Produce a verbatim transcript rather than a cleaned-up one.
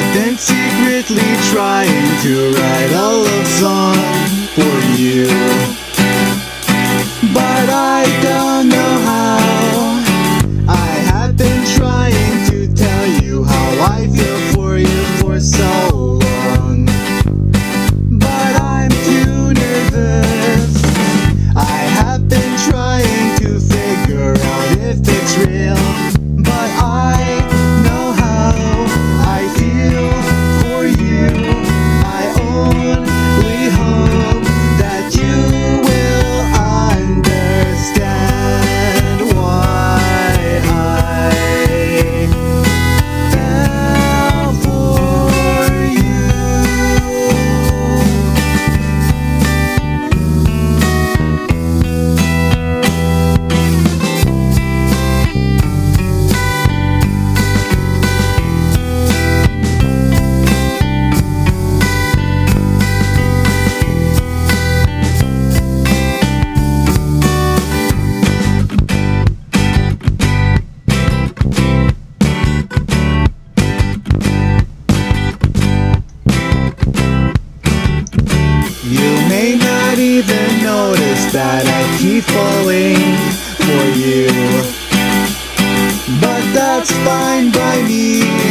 then secretly trying to write a love song for you. But I don't know how. I have been trying to tell you how I feel for you for so long, but I'm too nervous. I have been trying to figure out if it's real, but I know how I feel for you. I only hope that you will understand why I fell for you. You may not even notice that I keep falling for you, but that's fine by me.